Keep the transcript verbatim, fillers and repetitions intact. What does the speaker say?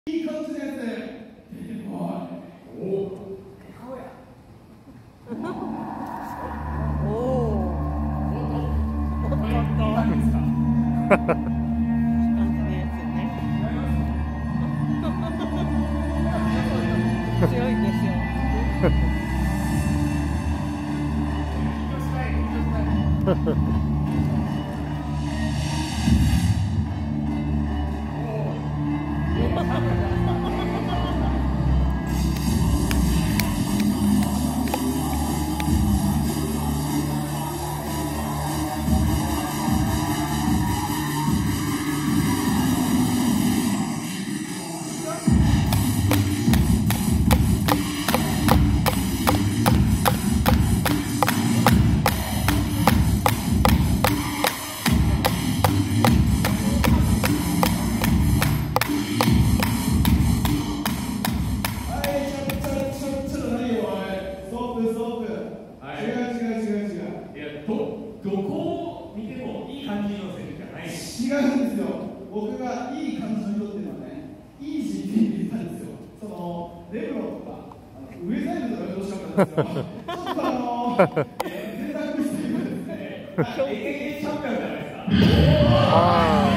いい感じです。おお。顔や。おお。おっとっと。いいですか。感じのやつね。強いんですよ。違うんですよ。僕がいい感じの色っていうのはね、いい ジーピー 入れたんですよ。そのレブロンとかウェザイムとかどうしようかったんですよ。ちょっとあのー、えー、贅沢しているですね。エーケー チャンピオンじゃないですか。